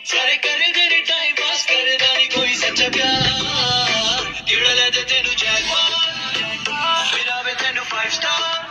ਸਾਰੇ ਕਰਦੇ ਨੇ ਟਾਈਮ ਪਾਸ ਕਰਦਾ ਨੀ ਕੋਈ ਸੱਚਾ ਪਿਆਰ ਕਿਹੜਾ ਲੈ ਦੇ ਤੈਨੂੰ ਜੈਕਪਾਟ ਮਿਲਾਵੇ ਤੈਨੂੰ 5 ਸਟਾਰ